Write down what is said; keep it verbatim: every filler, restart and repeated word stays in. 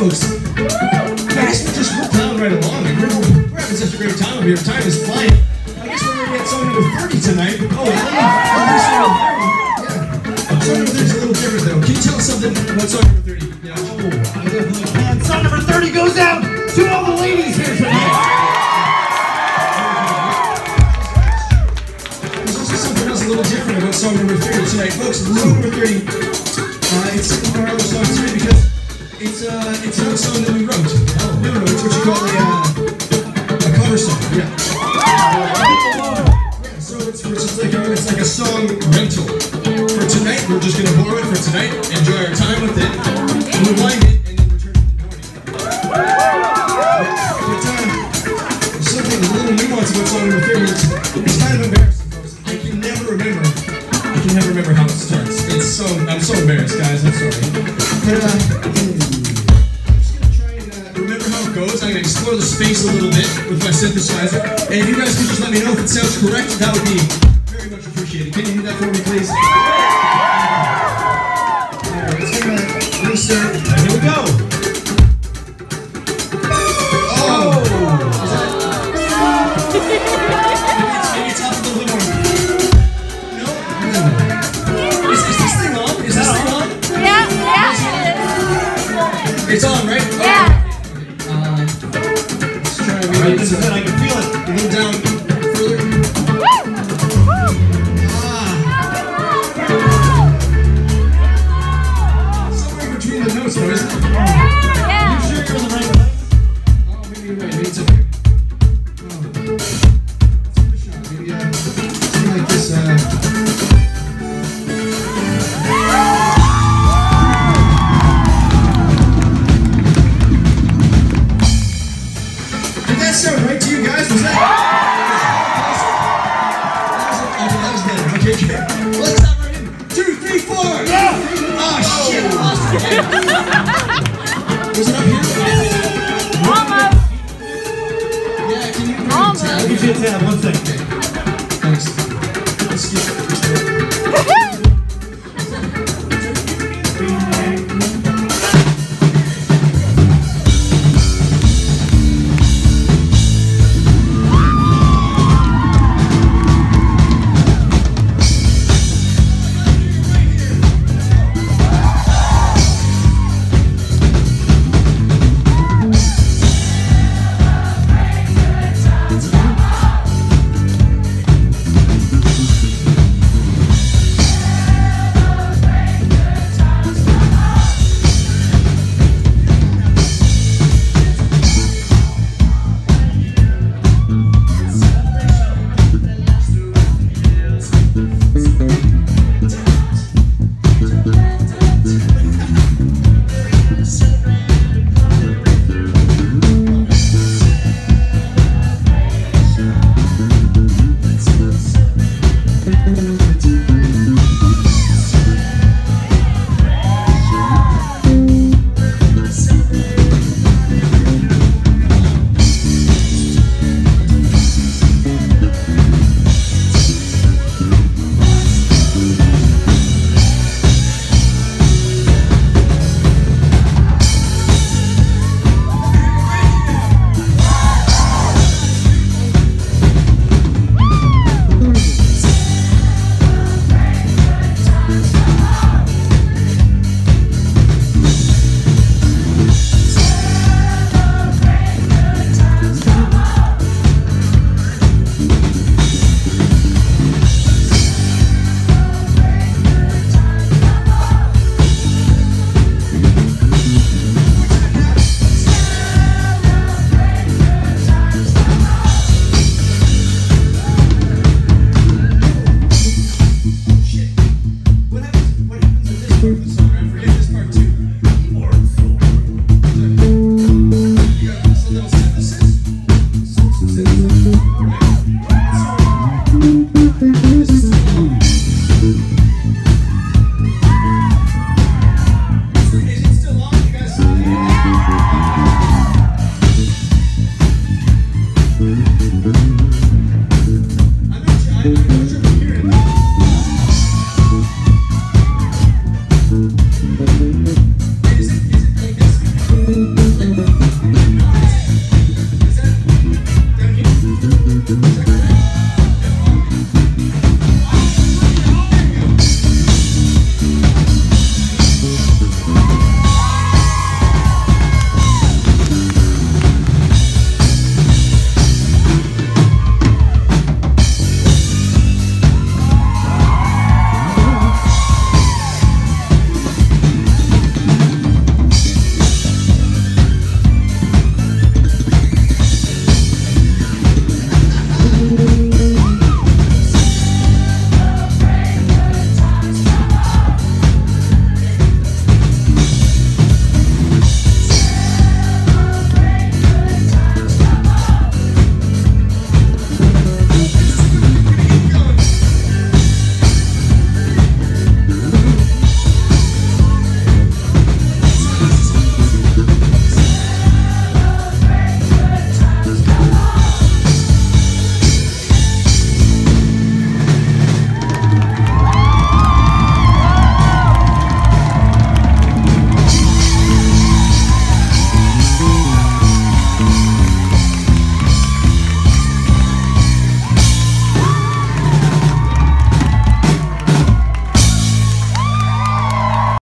folks, I guess we're just we're plowing right along. We're, we're having such a great time over here. Time is flying. I guess we're going to get song number thirty tonight. Oh, yeah. Song number thirty is a little different, though. Can you tell us something about song number thirty? Yeah. Oh, I definitely can. Song number thirty goes out to all the ladies here tonight. There's also something else a little different about song number thirty tonight. Folks, song number thirty, uh, it's different from our other songs tonight because it's, uh, it's not a song that we wrote. Oh. No, no, it's what you call a, uh, a cover song. Yeah. Yeah, so it's, it's, like a, it's like a song rental. For tonight, we're just going to borrow it for tonight, enjoy our time with it, rewind it, and then return it in the morning. But, uh, there's something, there's a little nuance about song number thirty. It's, it's kind of embarrassing, folks. I can never remember, I can never remember how it starts. It's so, I'm so embarrassed, guys, I'm sorry. But, uh, I'm just going to try and uh, remember how it goes. I'm going to explore the space a little bit with my synthesizer. And if you guys could just let me know if it sounds correct, that would be very much appreciated. Can you do that for me, please?